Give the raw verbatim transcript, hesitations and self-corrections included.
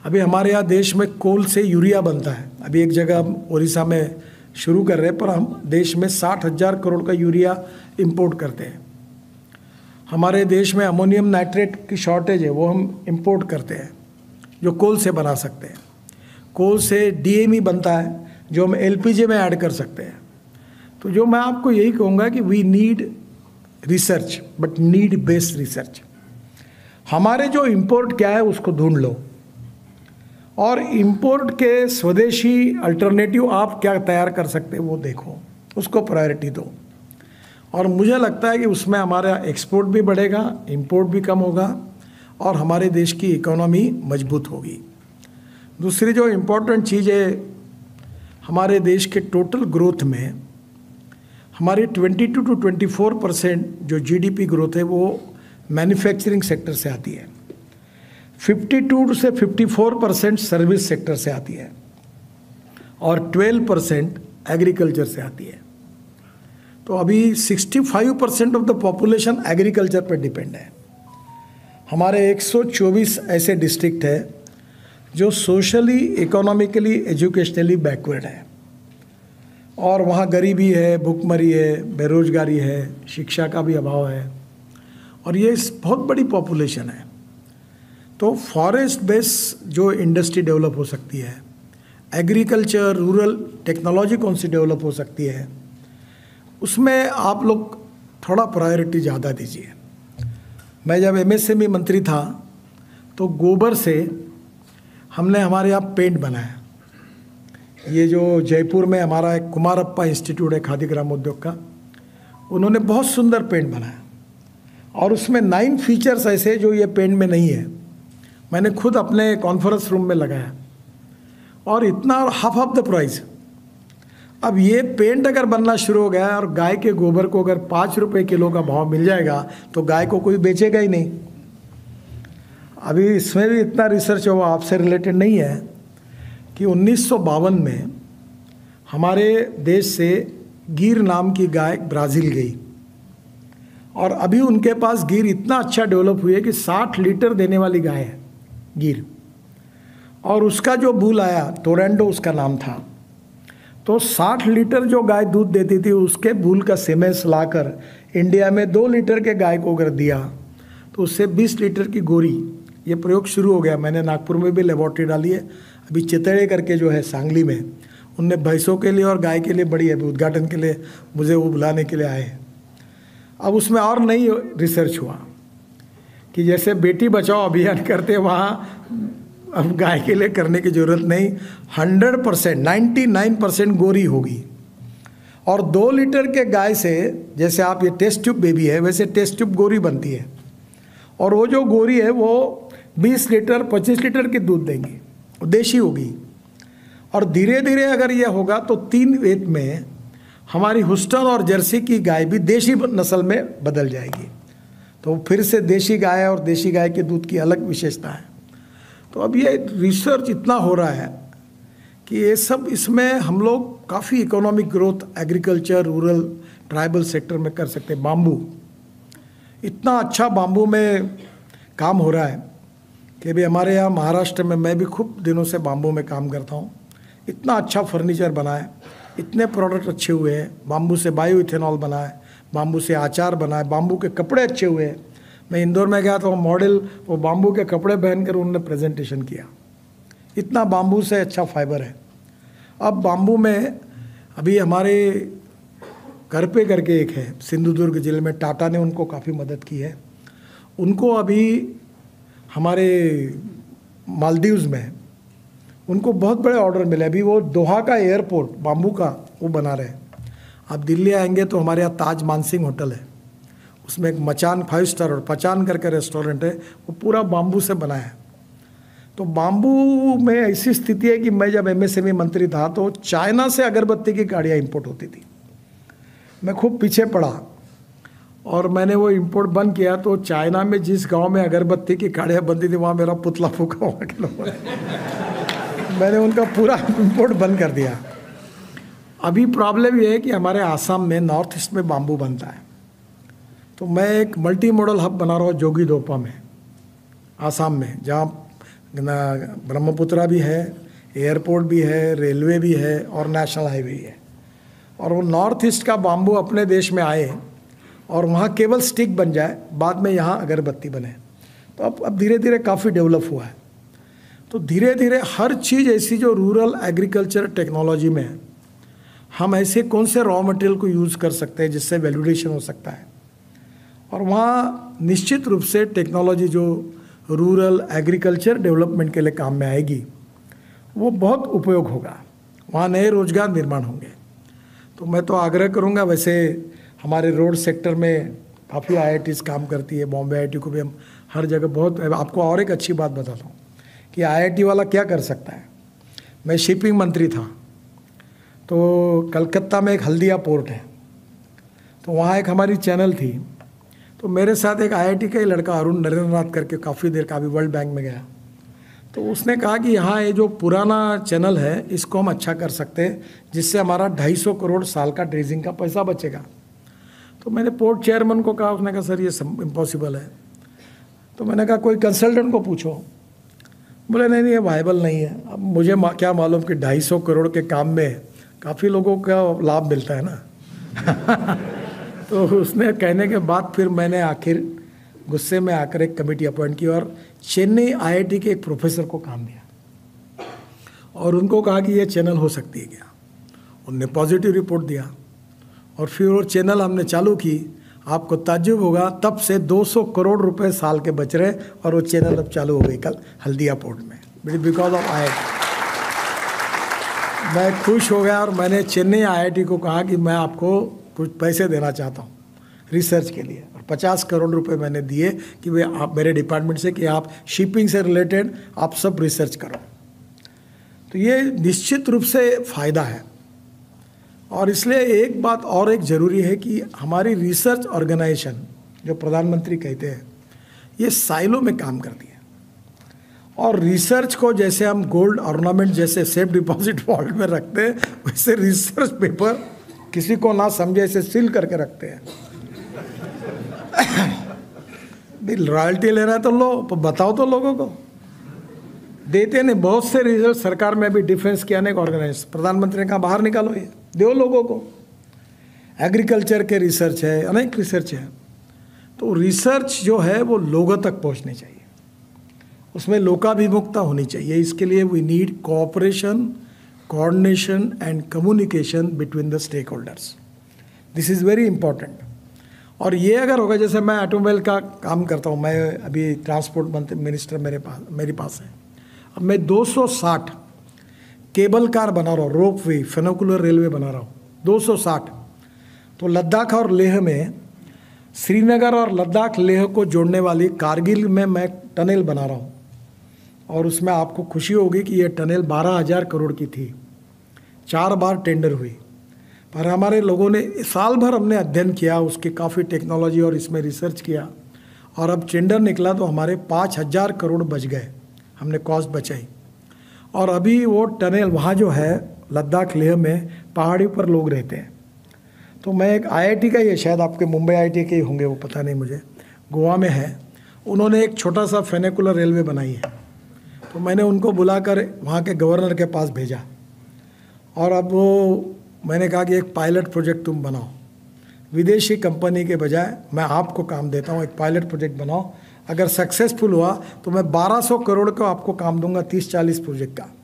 अभी हमारे यहाँ देश में कोल से यूरिया बनता है। अभी एक जगह हम उड़ीसा में शुरू कर रहे हैं, पर हम देश में साठ हज़ार करोड़ का यूरिया इंपोर्ट करते हैं। हमारे देश में अमोनियम नाइट्रेट की शॉर्टेज है, वो हम इंपोर्ट करते हैं, जो कोल से बना सकते हैं। कोल से डीएमई बनता है, जो हम एलपीजी में ऐड कर सकते हैं। तो जो मैं आपको यही कहूँगा कि we need research, but need based research. हमारे जो इंपोर्ट क्या है उसको ढूंढ लो, और इंपोर्ट के स्वदेशी अल्टरनेटिव आप क्या तैयार कर सकते हैं वो देखो, उसको प्रायोरिटी दो। और मुझे लगता है कि उसमें हमारा एक्सपोर्ट भी बढ़ेगा, इंपोर्ट भी कम होगा, और हमारे देश की इकोनॉमी मजबूत होगी। दूसरी जो इम्पोर्टेंट चीज़ है, हमारे देश के टोटल ग्रोथ में हमारी बाईस टू चौबीस परसेंट जो जीडीपी ग्रोथ है वो मैन्युफैक्चरिंग सेक्टर से आती है, बावन से चौवन परसेंट सर्विस सेक्टर से आती है, और बारह परसेंट एग्रीकल्चर से आती है। तो अभी पैंसठ percent of the population agriculture पर डिपेंड है। हमारे एक सौ चौबीस ऐसे डिस्ट्रिक्ट है जो सोशली, इकोनॉमिकली, एजुकेशनली बैकवर्ड है, और वहाँ गरीबी है, भुखमरी है, बेरोजगारी है, शिक्षा का भी अभाव है, और ये बहुत बड़ी पॉपुलेशन है। तो फॉरेस्ट बेस जो इंडस्ट्री डेवलप हो सकती है, एग्रीकल्चर, रूरल टेक्नोलॉजी कौन सी डेवलप हो सकती है, उसमें आप लोग थोड़ा प्रायोरिटी ज़्यादा दीजिए। मैं जब एमएसएमई मंत्री था तो गोबर से हमने हमारे यहाँ पेंट बनाया। ये जो जयपुर में हमारा एक कुमारप्पा इंस्टीट्यूट है खादी ग्राम उद्योग का, उन्होंने बहुत सुंदर पेंट बनाया, और उसमें नाइन फीचर्स ऐसे जो ये पेंट में नहीं है। मैंने खुद अपने कॉन्फ्रेंस रूम में लगाया, और इतना हाफ ऑफ द प्राइस। अब ये पेंट अगर बनना शुरू हो गया, और गाय के गोबर को अगर पाँच रुपये किलो का भाव मिल जाएगा तो गाय को कोई बेचेगा ही नहीं। अभी इसमें भी इतना रिसर्च हुआ, आपसे रिलेटेड नहीं है, कि उन्नीस सौ बावन में हमारे देश से गिर नाम की गाय ब्राज़ील गई, और अभी उनके पास गिर इतना अच्छा डेवलप हुई है कि साठ लीटर देने वाली गाय है गिर, और उसका जो बूल आया, टोरेंडो उसका नाम था। तो साठ लीटर जो गाय दूध देती थी, उसके बूल का सीमेंस लाकर इंडिया में दो लीटर के गाय को अगर दिया तो उससे बीस लीटर की गोरी, ये प्रयोग शुरू हो गया। मैंने नागपुर में भी लेबॉर्ट्री डाली है। अभी चितड़े करके जो है सांगली में, उनने भैंसों के लिए और गाय के लिए बड़ी है, उद्घाटन के लिए मुझे वो बुलाने के लिए आए हैं। अब उसमें और नई रिसर्च हुआ कि जैसे बेटी बचाओ अभियान करते, वहाँ अब गाय के लिए करने की ज़रूरत नहीं, hundred percent ninety nine percent गोरी होगी। और दो लीटर के गाय से, जैसे आप ये टेस्ट ट्यूब बेबी है, वैसे टेस्ट ट्यूब गोरी बनती है, और वो जो गोरी है वो बीस लीटर पच्चीस लीटर की दूध देंगी, देशी होगी। और धीरे धीरे अगर ये होगा तो तीन वेत में हमारी हुस्टन और जर्सी की गाय भी देशी नस्ल में बदल जाएगी। तो फिर से देशी गाय और देशी गाय के दूध की अलग विशेषता है। तो अब ये रिसर्च इतना हो रहा है कि ये सब, इसमें हम लोग काफ़ी economic growth agriculture, rural, tribal sector में कर सकते हैं। बाम्बू, इतना अच्छा बाम्बू में काम हो रहा है कि अभी हमारे यहाँ महाराष्ट्र में, मैं भी खूब दिनों से बाम्बू में काम करता हूँ, इतना अच्छा फर्नीचर बना है, इतने प्रोडक्ट अच्छे हुए हैं। बाम्बू से बायो इथेनॉल बना है, बाम्बू से आचार बना है, बाम्बू के कपड़े अच्छे हुए हैं। मैं इंदौर में गया तो मॉडल वो बाम्बू के कपड़े पहनकर उन्होंने प्रेजेंटेशन किया, इतना बाम्बू से अच्छा फाइबर है। अब बाम्बू में अभी हमारे घर पे करके एक है सिंधुदुर्ग जिले में, टाटा ने उनको काफ़ी मदद की है। उनको अभी हमारे मालदीव्स में उनको बहुत बड़े ऑर्डर मिले। अभी वो दोहा का एयरपोर्ट बाम्बू का वो बना रहे हैं। आप दिल्ली आएंगे तो हमारे यहाँ ताज मानसिंह होटल है, उसमें एक मचान फाइव स्टार और पचान करके रेस्टोरेंट है, वो पूरा बाम्बू से बना है। तो बाम्बू में ऐसी स्थिति है कि मैं जब एमएसएमई मंत्री था तो चाइना से अगरबत्ती की गाड़ियाँ इंपोर्ट होती थी। मैं खूब पीछे पड़ा और मैंने वो इंपोर्ट बंद किया। तो चाइना में जिस गांव में अगरबत्ती की गाड़ियाँ बनती थी वहाँ मेरा पुतला फूका हुआ के लोगों ने मैंने उनका पूरा इंपोर्ट बंद कर दिया। अभी प्रॉब्लम ये है कि हमारे आसाम में, नॉर्थ ईस्ट में बाम्बू बनता है। तो मैं एक मल्टी मॉडल हब बना रहा हूँ जोगीदोपा में, आसाम में, जहाँ ब्रह्मपुत्रा भी है, एयरपोर्ट भी है, रेलवे भी है और नेशनल हाईवे भी है। और वो नॉर्थ ईस्ट का बाम्बू अपने देश में आए और वहाँ केवल स्टिक बन जाए, बाद में यहाँ अगरबत्ती बने। तो अब अब धीरे धीरे काफ़ी डेवलप हुआ है। तो धीरे धीरे हर चीज़ ऐसी जो रूरल एग्रीकल्चर टेक्नोलॉजी में है, हम ऐसे कौन से रॉ मटेरियल को यूज़ कर सकते हैं जिससे वैल्यूडेशन हो सकता है, और वहाँ निश्चित रूप से टेक्नोलॉजी जो रूरल एग्रीकल्चर डेवलपमेंट के लिए काम में आएगी वो बहुत उपयोग होगा, वहाँ नए रोजगार निर्माण होंगे। तो मैं तो आग्रह करूँगा, वैसे हमारे रोड सेक्टर में काफ़ी आई आई टीज़ काम करती है, बॉम्बे आई आई टी को भी हम हर जगह बहुत। आपको और एक अच्छी बात बताता हूँ कि आई आई टी वाला क्या कर सकता है। मैं शिपिंग मंत्री था, तो कलकत्ता में एक हल्दिया पोर्ट है, तो वहाँ एक हमारी चैनल थी। तो मेरे साथ एक आई आई टी का ही लड़का अरुण नरेंद्रनाथ करके काफ़ी देर का, अभी वर्ल्ड बैंक में गया, तो उसने कहा कि यहाँ ये जो पुराना चैनल है इसको हम अच्छा कर सकते हैं, जिससे हमारा ढाई सौ करोड़ साल का ड्रेजिंग का पैसा बचेगा। तो मैंने पोर्ट चेयरमैन को कहा, उसने कहा सर ये इम्पॉसिबल है। तो मैंने कहा कोई कंसल्टेंट को पूछो। बोले नहीं नहीं ये वायबल नहीं है। अब मुझे मा, क्या मालूम कि ढाई सौ करोड़ के काम में काफ़ी लोगों का लाभ मिलता है ना। तो उसने कहने के बाद फिर मैंने आखिर गुस्से में आकर एक कमेटी अपॉइंट की और चेन्नई आई आई टी के एक प्रोफेसर को काम दिया और उनको कहा कि ये चैनल हो सकती है क्या। उनने पॉजिटिव रिपोर्ट दिया और फिर वो चैनल हमने चालू की। आपको ताज्जुब होगा, तब से दो सौ करोड़ रुपए साल के बच रहे और वो चैनल अब चालू हो गई कल हल्दिया पोर्ट में, because of I I T. मैं खुश हो गया और मैंने चेन्नई आई आई टी को कहा कि मैं आपको कुछ पैसे देना चाहता हूँ रिसर्च के लिए, और पचास करोड़ रुपए मैंने दिए कि वे आप मेरे डिपार्टमेंट से कि आप शिपिंग से रिलेटेड आप सब रिसर्च करो। तो ये निश्चित रूप से फ़ायदा है। और इसलिए एक बात और एक ज़रूरी है कि हमारी रिसर्च ऑर्गेनाइजेशन जो प्रधानमंत्री कहते हैं ये साइलो में काम करती है, और रिसर्च को जैसे हम गोल्ड ऑर्नामेंट जैसे सेफ डिपॉजिट वॉल्ट में रखते हैं, वैसे रिसर्च पेपर किसी को ना समझे ऐसे सील करके रखते हैं। रॉयल्टी लेना है तो लो, बताओ तो लोगों को, देते नहीं। बहुत से रिसर्च सरकार में भी डिफेंस किया अनेक ऑर्गेनाइजेशन, प्रधानमंत्री ने कहा बाहर निकालो, ये दो लोगों को। एग्रीकल्चर के रिसर्च है, अनेक रिसर्च है। तो रिसर्च जो है वो लोगों तक पहुंचनी चाहिए, उसमें लोकाभिमुखता होनी चाहिए। इसके लिए we need cooperation, coordination and communication between the stakeholders. This is very important. और ये अगर होगा, जैसे मैं ऑटोमोबाइल का काम करता हूँ, मैं अभी ट्रांसपोर्ट मंत्री मिनिस्टर मेरे पास मेरे पास है। अब मैं दो सौ साठ केबल कार बना रहा हूँ, रोप वे, फेनोकुलर रेलवे बना रहा हूँ, दो सौ साठ। तो लद्दाख और लेह में, श्रीनगर और लद्दाख लेह को जोड़ने वाली कारगिल में मैं टनल बना रहा हूँ, और उसमें आपको खुशी होगी कि ये टनल बारह हज़ार करोड़ की थी, चार बार टेंडर हुई। पर हमारे लोगों ने साल भर हमने अध्ययन किया, उसकी काफ़ी टेक्नोलॉजी और इसमें रिसर्च किया, और अब टेंडर निकला तो हमारे पाँच हज़ार करोड़ बच गए, हमने कॉस्ट बचाई। और अभी वो टनल वहाँ जो है लद्दाख लेह में पहाड़ी पर लोग रहते हैं। तो मैं एक आई आई टी का, ये शायद आपके मुंबई आई आई टी के ही होंगे, वो पता नहीं मुझे, गोवा में है, उन्होंने एक छोटा सा फेनिकुलर रेलवे बनाई है। तो मैंने उनको बुलाकर वहाँ के गवर्नर के पास भेजा, और अब वो मैंने कहा कि एक पायलट प्रोजेक्ट तुम बनाओ, विदेशी कंपनी के बजाय मैं आपको काम देता हूँ, एक पायलट प्रोजेक्ट बनाओ। अगर सक्सेसफुल हुआ तो मैं बारह सौ करोड़ का आपको काम दूंगा, तीस चालीस प्रोजेक्ट का।